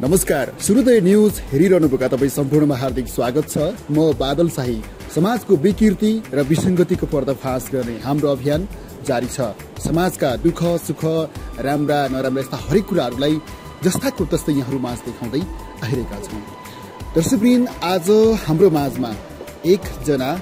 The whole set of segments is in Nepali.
नमस्कार, सूर्योदय न्यूज हेरिरहनुभएका तपाईँ सम्पूर्णमा हार्दिक स्वागत छ। म बादल शाही। समाजको विकृति र विसङ्गतिको पर्दाफास गर्ने हाम्रो अभियान जारी छ। समाजका दुःख सुख राम्रा नराम्रा यस्ता हरेक कुराहरूलाई जस्ताको तस्तै यहाँहरू माझ देखाउँदै आइरहेका छौँ। दर्शकवृन्द, आज हाम्रो माझमा एकजना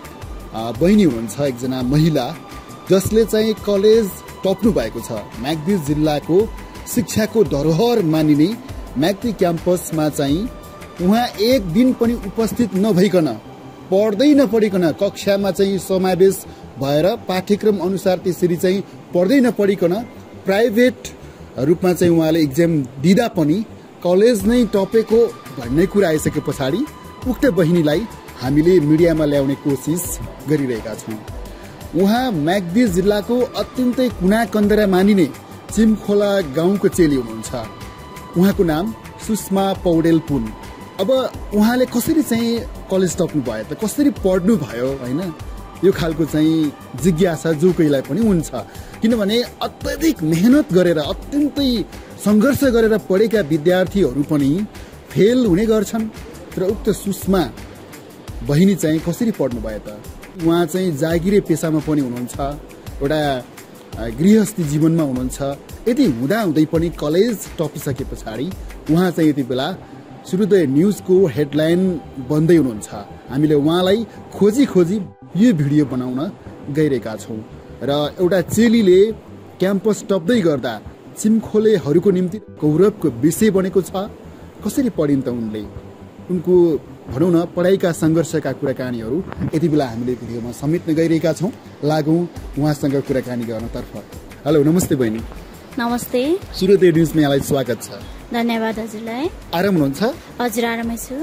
बहिनी हुनुहुन्छ, एकजना महिला जसले चाहिँ कलेज टप्नु भएको छ। म्याग्दी जिल्लाको शिक्षाको धरोहर मानिने म्याग्दी क्याम्पसमा चाहिँ उहाँ एक दिन पनि उपस्थित नभइकन, पढ्दै नपढिकन, कक्षामा चाहिँ समावेश भएर पाठ्यक्रम अनुसार त्यसरी चाहिँ पढ्दै नपढिकन प्राइभेट रूपमा चाहिँ उहाँले इक्जाम दिँदा पनि कलेज नै टपेको भन्ने कुरा आइसके पछाडि उक्त बहिनीलाई हामीले मिडियामा ल्याउने कोसिस गरिरहेका छौँ। उहाँ म्याग्दी जिल्लाको अत्यन्तै कुना कन्दरा मानिने चिमखोला गाउँको चेली हुनुहुन्छ। उहाँको नाम सुषमा पौडेल पुन। अब उहाँले कसरी चाहिँ कलेज टप्नु भयो त, कसरी पढ्नु भयो होइन, यो खालको चाहिँ जिज्ञासा जो कोहीलाई पनि हुन्छ। किनभने अत्यधिक मेहनत गरेर, अत्यन्तै सङ्घर्ष गरेर पढेका विद्यार्थीहरू पनि फेल हुने गर्छन्। तर उक्त सुषमा बहिनी चाहिँ कसरी पढ्नु भयो त? उहाँ चाहिँ जागिरे पेसामा पनि हुनुहुन्छ, एउटा गृहस्थी जीवनमा हुनुहुन्छ। यति हुँदाहुँदै पनि कलेज टपिसके पछाडि उहाँ चाहिँ यति बेला सूर्योदय न्युजको हेडलाइन बन्दै हुनुहुन्छ। हामीले उहाँलाई खोजी खोजी यो भिडियो बनाउन गइरहेका छौँ। र एउटा चेलीले क्याम्पस टप्दै गर्दा चिमखोलेहरूको निम्ति गौरवको विषय बनेको छ। कसरी पढिन् त उनले, उनको भनौँ न पढाइका सङ्घर्षका कुराकानीहरू यति बेला हामीले भिडियोमा समेट्न गइरहेका छौँ। लागौँ उहाँसँग कुराकानी गर्नतर्फ। हेलो, नमस्ते बहिनी। नमस्ते। सूर्योदय न्युजमा यहाँलाई स्वागत छ। धन्यवाद हजुरलाई। आराम हुनुहुन्छ? हजुर, आरामै छु।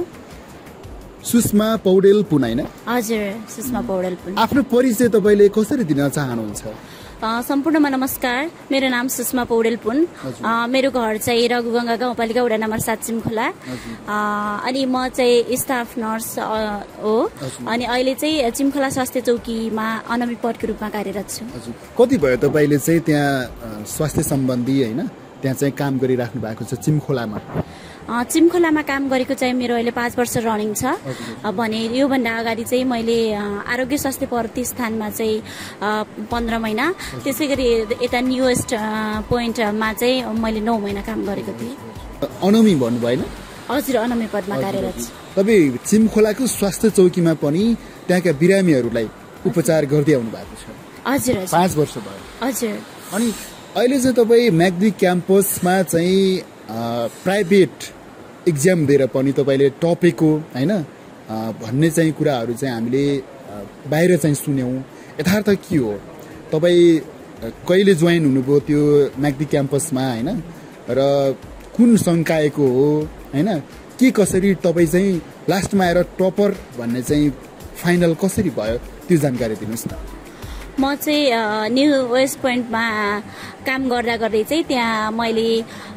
सुषमा पौडेल पुन होइन? हजुर, सुषमा पौडेल पुन। आफ्नो परिचय तपाईँले कसरी दिन चाहनुहुन्छ? सम्पूर्णमा नमस्कार। मेरो नाम सुषमा पौडेल पुन। मेरो घर चाहिँ रघुगङ्गा गाउँपालिका वडा नम्बर 7 चिमखोला। अनि म चाहिँ स्टाफ नर्स हो। अनि अहिले चाहिँ चिमखोला स्वास्थ्य चौकीमा अनमी पदको रूपमा कार्यरत छु। कति भयो तपाईँले चाहिँ त्यहाँ स्वास्थ्य सम्बन्धी होइन त्यहाँ चाहिँ काम गरिराख्नु भएको छ चिमखोलामा? चिमखोलामा काम गरेको चाहिँ मेरो अहिले 5 वर्ष रनिङ छ भने योभन्दा अगाडि चाहिँ मैले आरोग्य स्वास्थ्य प्रतिष्ठानमा चाहिँ 15 महिना, त्यसै गरी यता न्युएस्ट पोइन्टमा चाहिँ मैले 9 महिना काम गरेको थिएँ। अनमी भन्नु भएन? हजुर, अनमी पदमा कार्यरत छु। तपाईँ चिमखोलाको स्वास्थ्य चौकीमा पनि त्यहाँका बिरामीहरूलाई उपचार गर्दै आउनु भएको छ? हजुर, 5 वर्ष भयो। हजुर। अनि अहिले चाहिँ तपाईँ म्याग्दी क्याम्पसमा चाहिँ प्राइभेट इक्जाम दिएर पनि तपाईँले टपेको होइन भन्ने चाहिँ कुराहरू चाहिँ हामीले बाहिर चाहिँ सुन्यौँ। यथार्थ के हो? तपाईँ कहिले जोइन हुनुभयो त्यो म्याग्दी क्याम्पसमा होइन, र कुन सङ्कायको हो होइन, के कसरी तपाईँ चाहिँ लास्टमा आएर टपर भन्ने चाहिँ फाइनल कसरी भयो त्यो जानकारी दिनुहोस् न। म चाहिँ न्यू वेस्ट पोइन्टमा काम गर्दा गर्दै चाहिँ त्यहाँ मैले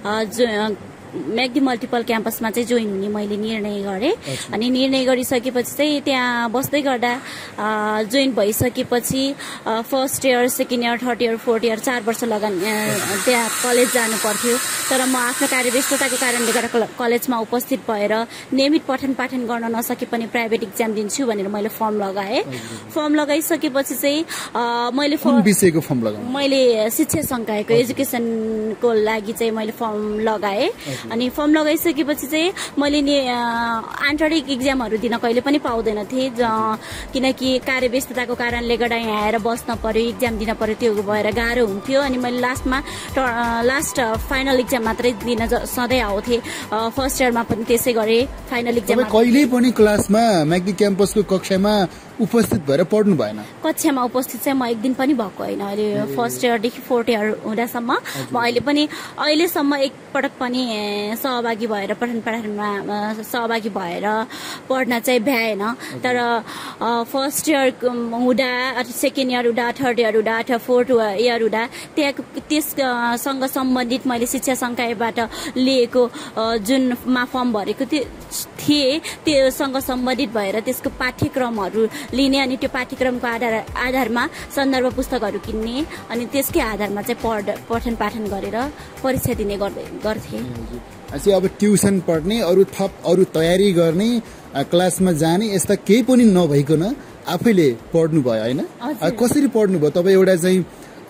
म्याग्दी मल्टिपल क्याम्पसमा चाहिँ जोइन हुने मैले निर्णय गरेँ। अनि निर्णय गरिसकेपछि चाहिँ त्यहाँ बस्दै गर्दा जोइन भइसकेपछि first year, second year, third year, fourth year 4 वर्ष त्यहाँ कलेज जानु पर्थ्यो। तर म आफ्नो कार्यव्यस्तताको कारणले गर्दा कलेजमा उपस्थित भएर नियमित पठन पाठन गर्न नसके पनि प्राइभेट इक्जाम दिन्छु भनेर मैले फर्म लगाएँ। फर्म लगाइसकेपछि चाहिँ मैले विषयको फर्म लगाएँ, मैले शिक्षा सङ्कायको एजुकेसनको लागि चाहिँ मैले फर्म लगाएँ। अनि फर्म लगाइसकेपछि चाहिँ मैले नि आन्तरिक इक्जामहरू दिन कहिले पनि पाउँदैन थिएँ, किनकि कार्यव्यस्तताको कारणले गर्दा यहाँ आएर बस्न पर्यो, इक्जाम दिन पर्यो, त्यो भएर गाह्रो हुन्थ्यो। अनि मैले लास्ट फाइनल इक्जाम मात्रै दिन सधैँ आउँथेँ। फर्स्ट इयरमा पनि त्यसै गरेँ। फाइनल इक्जाम कहिले पनि क्लासमा म्याग्दी क्याम्पसको कक्षामा उपस्थित भएर पढ्नु भएन? कक्षामा उपस्थित चाहिँ म एक दिन पनि भएको होइन। अहिले फर्स्ट इयरदेखि फोर्थ इयर हुँदासम्म म अहिलेसम्म एकपटक पनि सहभागी भएर पठन पाठनमा सहभागी भएर पढ्न चाहिँ भ्याएन। तर फर्स्ट इयर हुँदा, सेकेन्ड इयर हुँदा, थर्ड इयर हुँदा अथवा फोर्थ इयर हुँदा त्यससँग सम्बन्धित मैले शिक्षा सङ्कायबाट लिएको जुनमा फर्म भरेको थिए त्योसँग सम्बन्धित भएर त्यसको पाठ्यक्रमहरू लिने अनि त्यो पाठ्यक्रमको आधारमा सन्दर्भ पुस्तकहरू किन्ने अनि त्यसकै आधारमा चाहिँ पठन पाठन गरेर परीक्षा दिने गर्थे। अब ट्युसन पढ्ने अरू तयारी गर्ने क्लासमा जाने यस्ता केही पनि नभइकन आफैले पढ्नु भयो होइन? कसरी पढ्नु भयो? तपाईँ एउटा चाहिँ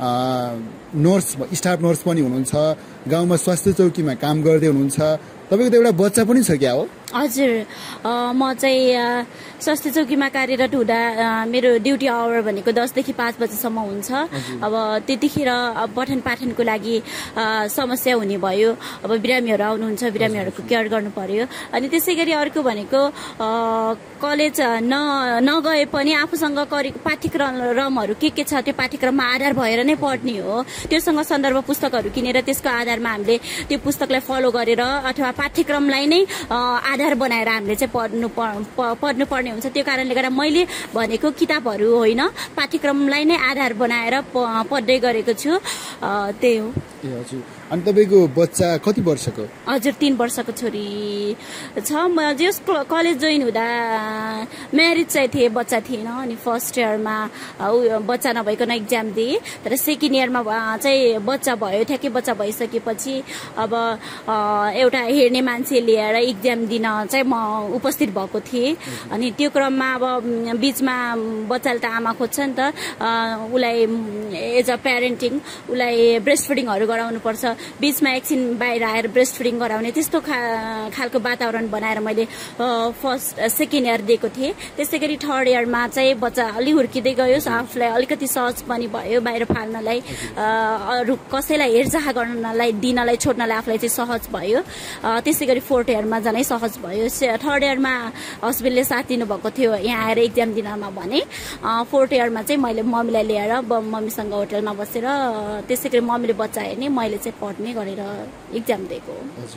नर्स स्टाफ नर्स पनि हुनुहुन्छ, गाउँमा स्वास्थ्य चौकीमा काम गर्दै हुनुहुन्छ, तपाईँको त एउटा बच्चा पनि छ क्या हो? हजुर, म चाहिँ स्वास्थ्य चौकीमा कार्यरत हुँदा मेरो ड्युटी आवर भनेको 10 देखि 5 बजेसम्म हुन्छ। अब त्यतिखेर पठन पाठनको लागि समस्या हुने भयो। अब बिरामीहरू आउनुहुन्छ, बिरामीहरूको केयर गर्नु पर्यो। अनि त्यसै गरी अर्को भनेको कलेज नगए पनि आफूसँग पाठ्यक्रमहरू के छ त्यो पाठ्यक्रममा आधार भएर नै पढ्ने हो। त्योसँग सन्दर्भ पुस्तकहरू किनेर त्यसको आधारमा हामीले त्यो पुस्तकलाई फलो गरेर अथवा पाठ्यक्रमलाई नै आधार बनाएर हामीले चाहिँ पढ्नुपर्ने हुन्छ। त्यो कारणले गर्दा मैले भनेको किताबहरू होइन, पाठ्यक्रमलाई नै आधार बनाएर पढ्दै गरेको छु। त्यही हो। हजुर, अनि तपाईँको बच्चा कति वर्षको? हजुर, 3 वर्षको छोरी छ। म जस कलेज जोइन हुँदा म्यारिड चाहिँ थिएँ, बच्चा थिएन। अनि फर्स्ट इयरमा बच्चा नभइकन इक्जाम दिएँ, तर सेकेन्ड इयरमा चाहिँ बच्चा भयो। ठ्याक्कै बच्चा भइसकेपछि अब एउटा हेर्ने मान्छे लिएर इक्जाम दिन चाहिँ म उपस्थित भएको थिएँ। अनि त्यो क्रममा अब बिचमा बच्चाले त आमा खोज्छ नि त, उसलाई एज अ प्यारेन्टिङ उसलाई ब्रेस्ट फिडिङहरू गराउनुपर्छ। बिचमा एकछिन बाहिर आएर ब्रेस्ट फिडिङ गराउने त्यस्तो खालको वातावरण बनाएर मैले सेकेन्ड इयर दिएको थिएँ। त्यसै गरी थर्ड इयरमा चाहिँ बच्चा अलि हुर्किँदै गयो, आफूलाई अलिकति सहज पनि भयो बाहिर फाल्नलाई, अरू कसैलाई हेरचाह गर्नलाई दिनलाई छोड्नलाई आफूलाई चाहिँ सहज भयो। त्यसै गरी फोर्थ इयरमा झनै सहज भयो। थर्ड इयरमा हस्बेन्डले साथ दिनुभएको थियो यहाँ आएर इक्जाम दिनमा भने। फोर्थ इयरमा चाहिँ मैले मम्मीलाई लिएर मम्मीसँग होटलमा बसेर त्यसै गरी मम्मीले बच्चा हेर्ने, मैले चाहिँ पढ्ने गरेर इक्जाम दिएको।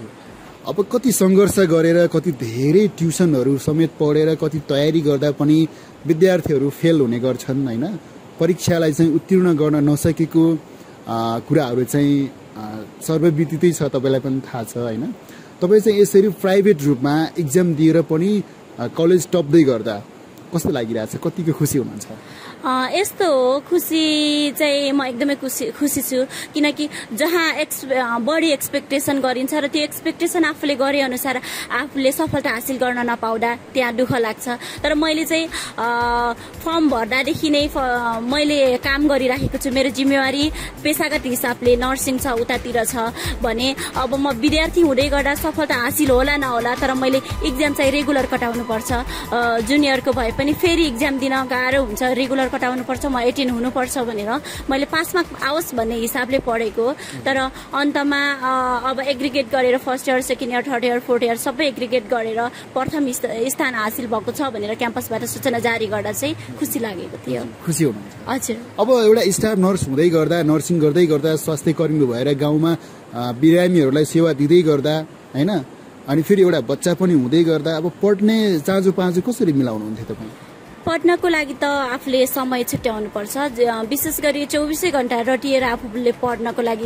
अब कति सङ्घर्ष गरेर, कति धेरै ट्युसनहरू समेत पढेर, कति तयारी गर्दा पनि विद्यार्थीहरू फेल हुने गर्छन् होइन? परीक्षालाई चाहिँ उत्तीर्ण गर्न नसकेको कुराहरू चाहिँ सर्वविदितै छ, तपाईँलाई पनि थाहा छ होइन? तपाईँ चाहिँ यसरी प्राइभेट रूपमा इक्जाम दिएर पनि कलेज टप्दै गर्दा कस्तो लागिरहेछ? कतिको खुसी हुनुहुन्छ? यस्तो खुसी चाहिँ म एकदमै खुसी छु, किनकि जहाँ बढी एक्सपेक्टेसन गरिन्छ र त्यो एक्सपेक्टेसन आफूले गरे अनुसार आफूले सफलता हासिल गर्न नपाउँदा त्यहाँ दुःख लाग्छ। तर मैले चाहिँ फर्म भर्दादेखि नै मैले काम गरिराखेको छु। मेरो जिम्मेवारी पेसागत हिसाबले नर्सिङ छ, उतातिर छ भने अब म विद्यार्थी हुँदै गर्दा सफलता हासिल होला नहोला, तर मैले इक्जाम चाहिँ रेगुलर कटाउनुपर्छ। जुनियरको भए पनि फेरि इक्जाम दिन गाह्रो हुन्छ, रेगुलर कटाउनु पर्छ, म 18 हुनुपर्छ भनेर मैले पासमा आओस् भन्ने हिसाबले पढेको। तर अन्तमा अब एग्रिगेट गरेर first year, second year, third year, fourth year सबै एग्रिगेट गरेर प्रथम स्थान हासिल भएको छ भनेर क्याम्पसबाट सूचना जारी गर्दा चाहिँ खुसी लागेको थियो। खुसी हुनुहुन्छ? हजुर। अब एउटा स्टाफ नर्स हुँदै गर्दा, नर्सिङ गर्दै गर्दा, स्वास्थ्य कर्मी भएर गाउँमा बिरामीहरूलाई सेवा दिँदै गर्दा होइन, अनि फेरि एउटा बच्चा पनि हुँदै गर्दा अब पढ्ने चाँजो पाँजो कसरी मिलाउनुहुन्थ्यो तपाईँ? पढ्नको लागि त आफूले समय छुट्याउनुपर्छ। विशेष गरी 24 घण्टा रटिएर आफूले पढ्नको लागि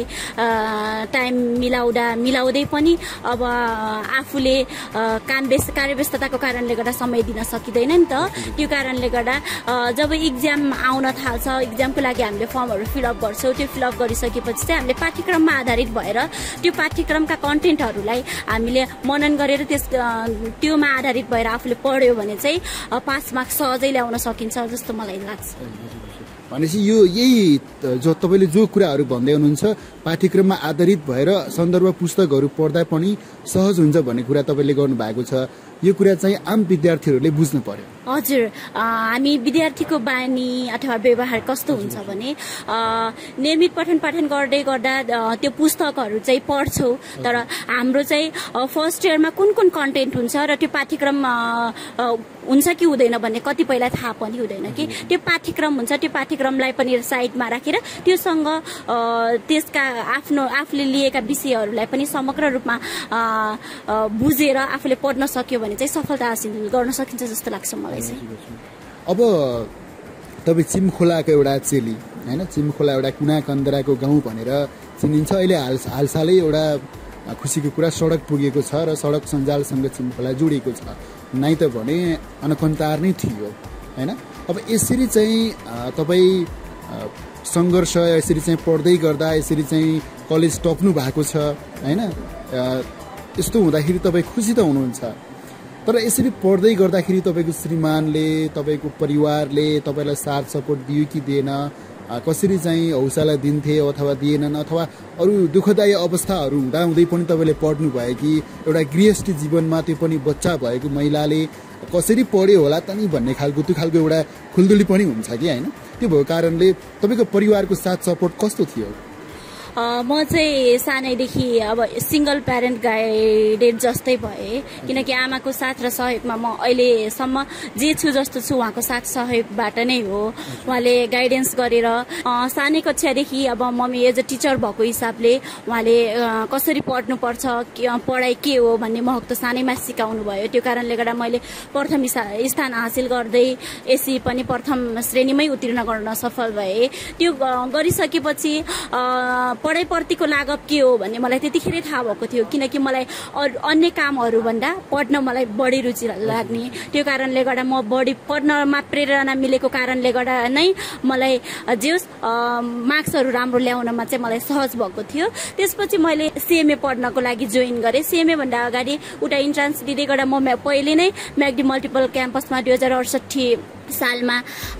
टाइम मिलाउँदै पनि अब आफूले कार्यव्यस्तताको कारणले गर्दा समय दिन सकिँदैन नि त। त्यो कारणले गर्दा जब इक्जाम आउन थाल्छ, इक्जामको लागि हामीले फर्महरू फिलअप गर्छौँ। त्यो फिलअप गरिसकेपछि चाहिँ हामीले पाठ्यक्रममा आधारित भएर त्यो पाठ्यक्रमका कन्टेन्टहरूलाई हामीले मनन गरेर त्योमा आधारित भएर आफूले पढ्यो भने चाहिँ पास मार्क्स सहजै ल्याउन सकिन्छ जस्तो मलाई लाग्छ। भनेपछि यो यही जो तपाईँले जो कुराहरू भन्दै हुनुहुन्छ पाठ्यक्रममा आधारित भएर सन्दर्भ पुस्तकहरू पढ्दा पनि सहज हुन्छ भन्ने कुरा तपाईँले गर्नुभएको छ। यो कुरा चाहिँ आम विद्यार्थीहरूले बुझ्नु पर्यो। हजुर, हामी विद्यार्थीको बानी अथवा व्यवहार कस्तो हुन्छ भने नियमित पठन पाठन गर्दै गर्दा त्यो पुस्तकहरू चाहिँ पढ्छौँ, तर हाम्रो चाहिँ फर्स्ट इयरमा कुन कुन कन्टेन्ट हुन्छ र त्यो पाठ्यक्रम हुन्छ कि हुँदैन भन्ने कतिपयलाई थाहा पनि हुँदैन कि त्यो पाठ्यक्रम हुन्छ। त्यो पाठ्यक्रमलाई पनि साइडमा राखेर त्योसँग त्यसका आफूले लिएका विषयहरूलाई पनि समग्र रूपमा बुझेर आफूले पढ्न सक्यो भने चाहिँ सफलता हासिल गर्न सकिन्छ जस्तो लाग्छ मलाई चाहिँ। अब तपाईँ चिमखोलाको एउटा चेली होइन, चिमखोला एउटा कुना कन्दराको गाउँ भनेर चिनिन्छ। अहिले हालसालै एउटा खुसीको कुरा सडक पुगेको छ र सडक सञ्जाल संरक्षणलाई जोडिएको छ, नै त भने अनकन्तार नै थियो हैन। अब यसरी चाहिँ तपाईँ सङ्घर्ष यसरी चाहिँ पढ्दै गर्दा यसरी चाहिँ कलेज टप्नु भएको छ हैन। यस्तो हुँदाखेरि तपाईँ खुसी त हुनुहुन्छ, तर यसरी पढ्दै गर्दाखेरि तपाईँको श्रीमानले तपाईँको परिवारले तपाईँलाई साथ सपोर्ट दियो कि दिएन, कसरी चाहिँ हौसला दिन्थे अथवा दिएनन्, अथवा अरू दुःखदायी अवस्थाहरू हुँदाहुँदै पनि तपाईँले पढ्नु भयो कि एउटा गृहस्थी जीवनमा त्यो पनि बच्चा भएको महिलाले कसरी पढ्यो होला त नि भन्ने खालको त्यो खालको एउटा खुल्दुली पनि हुन्छ कि होइन। त्यो भएको कारणले तपाईँको परिवारको साथ सपोर्ट कस्तो थियो? म चाहिँ सानैदेखि अब सिङ्गल प्यारेन्ट गाइडेड जस्तै भएँ, किनकि आमाको साथ र सहयोगमा म अहिलेसम्म जे छु जस्तो छु उहाँको साथ सहयोगबाट नै हो। उहाँले गाइडेन्स गरेर सानै कक्षादेखि अब मम्मी एज अ टिचर भएको हिसाबले उहाँले कसरी पढ्नुपर्छ, पढाइ के हो भन्ने महत्त्व सानैमा सिकाउनु भयो। त्यो कारणले गर्दा मैले प्रथम स्थान हासिल गर्दै एसी पनि प्रथम श्रेणीमै उत्तीर्ण गर्न सफल भएँ। त्यो गरिसकेपछि पढाइप्रतिको लागत के हो भन्ने मलाई त्यतिखेरै थाहा भएको थियो, किनकि मलाई अन्य कामहरूभन्दा पढ्न मलाई बढी रुचि लाग्ने। त्यो कारणले गर्दा म बढी पढ्नमा प्रेरणा मिलेको कारणले गर्दा नै मलाई जे मार्क्सहरू राम्रो ल्याउनमा चाहिँ मलाई सहज भएको थियो। त्यसपछि मैले सिएमए पढ्नको लागि जोइन गरेँ। सिएमए भन्दा अगाडि उता इन्ट्रान्स दिँदै गर्दा म पहिले नै म्याग्दी मल्टिपल क्याम्पसमा 2068 सालमा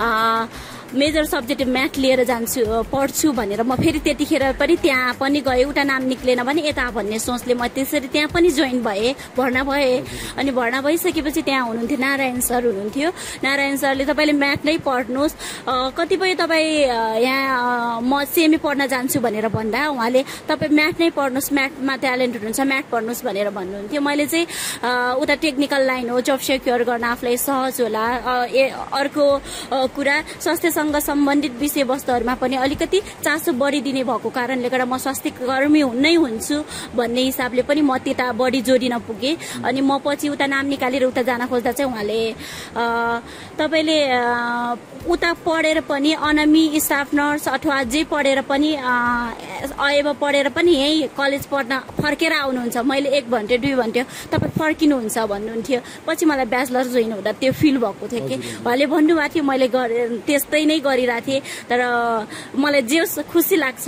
मेजर सब्जेक्ट म्याथ लिएर पढ्छु भनेर म फेरि त्यतिखेर पनि त्यहाँ पनि गएँ। उता नाम निक्लेन भने यता भन्ने सोचले म त्यसरी त्यहाँ पनि जोइन भएँ, भर्ना भएँ। अनि भर्ना भइसकेपछि त्यहाँ हुनुहुन्थ्यो नारायण सर हुनुहुन्थ्यो। नारायण सरले तपाईँले म्याथ नै पढ्नुहोस्, कतिपय तपाईँ यहाँ म सिएमए पढ्न जान्छु भनेर भन्दा उहाँले तपाईँ म्याथ नै पढ्नुहोस्, म्याथमा ट्यालेन्ट हुनुहुन्छ, म्याथ पढ्नुहोस् भनेर भन्नुहुन्थ्यो। मैले चाहिँ उता टेक्निकल लाइन हो, जब सेक्योर गर्न आफूलाई सहज होला। अर्को कुरा स्वास्थ्य सम्बन्धित विषयवस्तुहरूमा पनि अलिकति चासो बढी दिने भएको कारणले गर्दा म स्वास्थ्य कर्मी नै हुन्छु भन्ने हिसाबले पनि म त्यता बढी जोडिन पुगेँ। अनि म पछि उता नाम निकालेर उता जान खोज्दा चाहिँ उहाँले तपाईँले उता पढेर पनि अनमी स्टाफ नर्स अथवा जे पढेर पनि अब पढेर पनि यहीँ कलेज पढ्न फर्केर आउनुहुन्छ। मैले 1 भन्थ्यो 2 भन्थ्यो तपाईँ फर्किनुहुन्छ भन्नुहुन्थ्यो। पछि मलाई ब्याचलर जोइन हुँदा त्यो फिल भएको थियो कि उहाँले भन्नुभएको थियो, मैले त्यस्तै नै गरिरहेको थिएँ। तर मलाई जे खुसी लाग्छ।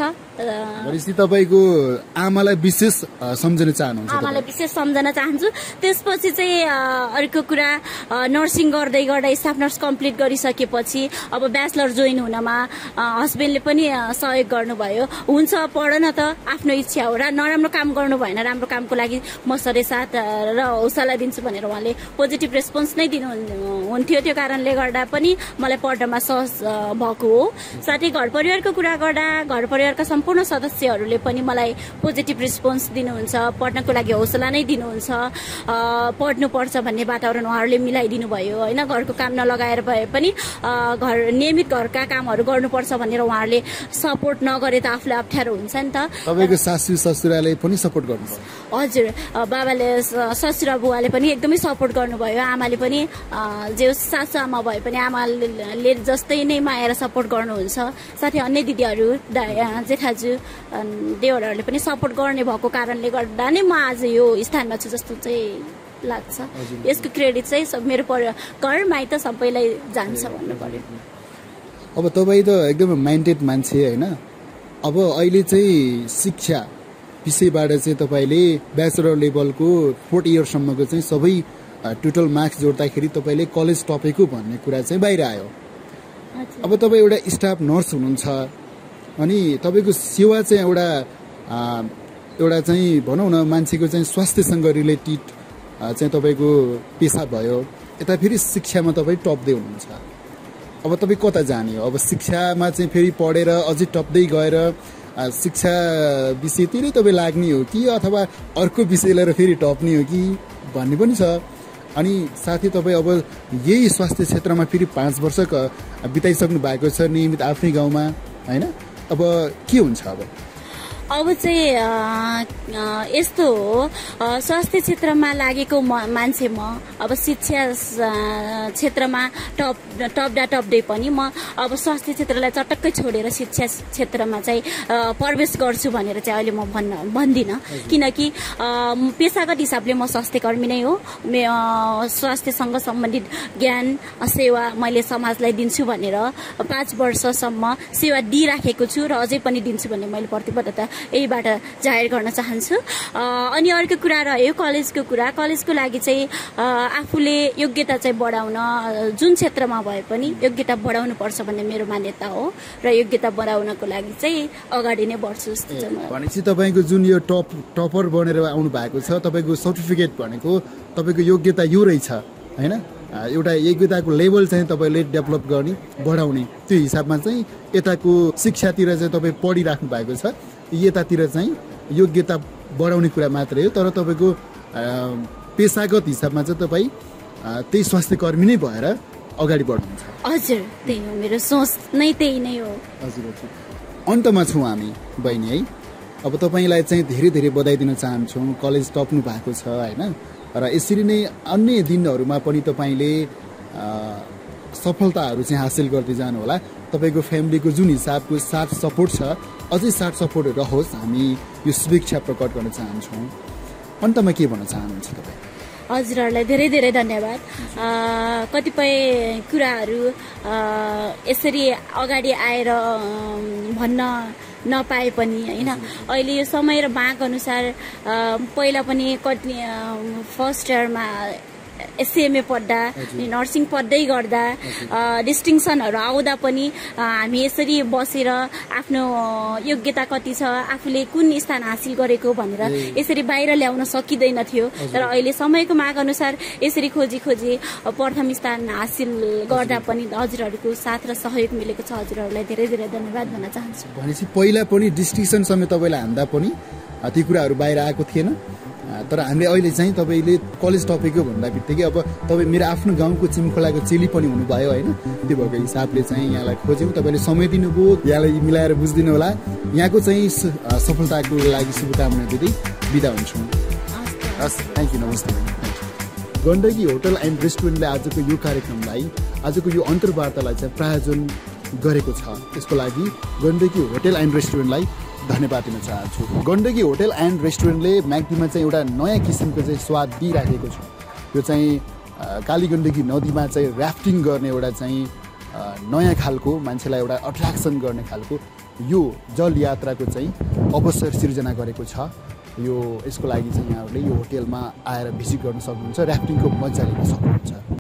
तपाईँको आमालाई विशेष सम्झन चाहनुहुन्छ? आमालाई विशेष सम्झन चाहन्छु। त्यसपछि चाहिँ अर्को कुरा नर्सिङ गर्दै गर्दै स्टाफ नर्स कम्प्लिट गरिसकेपछि अब ब्याचलर जोइन हुनमा हस्बेन्डले पनि सहयोग गर्नुभयो। हुन्छ पढ न त, आफ्नो इच्छा हो, नराम्रो काम गर्नु भएन, राम्रो कामको लागि म सधैँ साथ र हौसला दिन्छु भनेर उहाँले पोजिटिभ रेस्पोन्स नै दिनुहुन्थ्यो। त्यो कारणले गर्दा पनि मलाई पढ्नमा सहज भएको हो। साथै घर परिवारको कुरा गर्दा घर परिवारका सम्पूर्ण सदस्यहरूले पनि मलाई पोजिटिभ रेस्पोन्स दिनुहुन्छ, पढ्नको लागि हौसला नै दिनुहुन्छ। पढ्नुपर्छ भन्ने वातावरण उहाँहरूले मिलाइदिनु भयो होइन। घरको काम नलगाएर भए पनि नियमित घरका कामहरू गर्नुपर्छ भनेर उहाँहरूले सपोर्ट नगरे त आफूलाई अप्ठ्यारो हुन्छ नि त। तपाईँको सासू ससुराले पनि सपोर्ट गर्नुभयो? हजुर, बाबाले ससुरा बुवाले पनि एकदमै सपोर्ट गर्नुभयो। आमाले पनि जे सासू आमा भए पनि आमाले जस्तै नै माया र सपोर्ट गर्नुहुन्छ। साथै अन्य दिदीहरू जेठाजु देवरहरूले पनि सपोर्ट गर्ने भएको कारणले गर्दा नै म आज यो स्थानमा छु जस्तो चाहिँ लाग्छ। यसको क्रेडिट चाहिँ मेरो घर माइत सबैलाई जान्छ भन्नु पर्यो। अब तपाईँ त एकदमै माइन्डेड मान्छे होइन। अब अहिले चाहिँ शिक्षा विषयबाट चाहिँ तपाईँले ब्याचलर लेभलको 4th इयरसम्मको चाहिँ सबै टोटल मार्क्स जोड्दाखेरि तपाईँले कलेज टपेको भन्ने कुरा चाहिँ बाहिर आयो। अब तपाईँ एउटा स्टाफ नर्स हुनुहुन्छ अनि तपाईँको सेवा चाहिँ एउटा चाहिँ भनौँ न मान्छेको चाहिँ स्वास्थ्यसँग रिलेटेड चाहिँ तपाईँको पेसा भयो। यता फेरि शिक्षामा तपाईँ टप्दै हुनुहुन्छ। अब तपाईँ कता जाने हो? अब शिक्षामा चाहिँ फेरि पढेर अझै टप्दै गएर शिक्षा विषयतिरै तपाईँ लाग्ने हो कि अथवा अर्को विषय लिएर फेरि टप्ने हो कि भन्ने पनि छ। अनि साथै तपाईँ अब यही स्वास्थ्य क्षेत्रमा फेरि 5 वर्ष बिताइसक्नु भएको छ नियमित आफ्नै गाउँमा होइन। अब के हुन्छ? अब अब चाहिँ यस्तो हो, स्वास्थ्य क्षेत्रमा लागेको मान्छे म अब शिक्षा क्षेत्रमा टप्दै पनि म अब स्वास्थ्य क्षेत्रलाई चटक्कै छोडेर शिक्षा क्षेत्रमा चाहिँ प्रवेश गर्छु भनेर चाहिँ अहिले म भन्दिनँ। किनकि पेसागत हिसाबले म स्वास्थ्य कर्मी नै हो। स्वास्थ्यसँग सम्बन्धित ज्ञान सेवा मैले समाजलाई दिन्छु भनेर 5 वर्षसम्म सेवा दिइराखेको छु र अझै पनि दिन्छु भन्ने मैले प्रतिबद्धता यहीबाट जाहेर गर्न चाहन्छु। अनि अर्को कुरा रह्यो कलेजको कुरा। कलेजको लागि चाहिँ आफूले योग्यता चाहिँ बढाउन जुन क्षेत्रमा भए पनि योग्यता बढाउनु पर्छ भन्ने मेरो मान्यता हो र योग्यता बढाउनको लागि चाहिँ अगाडि नै बढ्छु जस्तो छ। भनेपछि तपाईँको जुन यो टपर बनेर आउनु भएको छ, तपाईँको सर्टिफिकेट भनेको तपाईँको योग्यता यो रहेछ हैन, एउटा योग्यताको लेभल चाहिँ तपाईँले डेभलप गर्ने बढाउने त्यो हिसाबमा चाहिँ यताको शिक्षातिर चाहिँ तपाईँ पढिराख्नु भएको छ, यतातिर चाहिँ योग्यता बढाउने कुरा मात्रै हो। तर तपाईँको पेसागत हिसाबमा चाहिँ तपाईँ त्यही स्वास्थ्य कर्मी नै भएर अगाडि बढ्नुहुन्छ। हजुर, त्यही हो, मेरो सोच नै त्यही नै हो। हजुर हजुर। अन्तमा छौँ हामी बहिनी है। अब तपाईँलाई चाहिँ धेरै धेरै बधाई दिन चाहन्छौँ, कलेज टप्नु भएको छ होइन, र यसरी नै अन्य दिनहरूमा पनि तपाईँले सफलताहरू चाहिँ हासिल गर्दै जानुहोला। तपाईँको फ्यामिलीको जुन हिसाबको साथ सपोर्ट छ अझै साथ सपोर्ट रहोस्, हामी यो शुभेच्छा प्रकट गर्न चाहन्छौँ। अन्तमा के भन्न चाहनुहुन्छ तपाईँ? हजुरहरूलाई धेरै धेरै धन्यवाद। कतिपय कुराहरू यसरी अगाडि आएर भन्न नपाए पनि होइन, अहिले यो समय र माग अनुसार पहिला पनि कति फर्स्ट इयरमा एसएमए पढ्दा नर्सिङ पढ्दै गर्दा डिस्टिङसनहरू आउँदा पनि हामी यसरी बसेर आफ्नो योग्यता कति छ, आफूले कुन स्थान हासिल गरेको भनेर यसरी बाहिर ल्याउन सकिँदैन थियो। तर अहिले समयको माग अनुसार यसरी खोजी प्रथम स्थान हासिल गर्दा पनि हजुरहरूको साथ र सहयोग मिलेको छ। हजुरहरूलाई धेरै धेरै धन्यवाद भन्न चाहन्छु। भनेपछि पहिला पनि डिस्टिङसन समेत तपाईँलाई हान्दा पनि ती कुराहरू बाहिर आएको थिएन, तर हामीले अहिले चाहिँ तपाईँले कलेज टपेको भन्दा बित्तिकै अब तपाईँ मेरो आफ्नो गाउँको चिमखोलाको चेली पनि हुनुभयो होइन, त्यो भएको हिसाबले चाहिँ यहाँलाई खोज्यौँ। तपाईँले समय दिनुभयो, यहाँलाई मिलाएर बुझिदिनु होला। यहाँको चाहिँ सफलताको लागि शुभकामना दिँदै बिदा हुन्छौँ। हस्, थ्याङ्क यू, नमस्ते। गण्डकी होटल एन्ड रेस्टुरेन्टले आजको यो कार्यक्रमलाई, आजको यो अन्तर्वार्तालाई चाहिँ प्रायोजन गरेको छ। त्यसको लागि गण्डकी होटल एन्ड रेस्टुरेन्टलाई धन्यवाद दिन चाहन्छु। गण्डकी होटल एन्ड रेस्टुरेन्टले म्याग्दीमा चाहिँ एउटा नयाँ किसिमको चाहिँ स्वाद दिइराखेको छ। यो चाहिँ कालीगण्डकी नदीमा चाहिँ ऱ्याफ्टिङ गर्ने एउटा चाहिँ नयाँ खालको मान्छेलाई एउटा अट्र्याक्सन गर्ने खालको यो जल यात्राको चाहिँ अवसर सिर्जना गरेको छ। यसको लागि चाहिँ यहाँहरूले यो होटेलमा आएर भिजिट गर्न सक्नुहुन्छ, ऱ्याफ्टिङको मजा लिन सक्नुहुन्छ।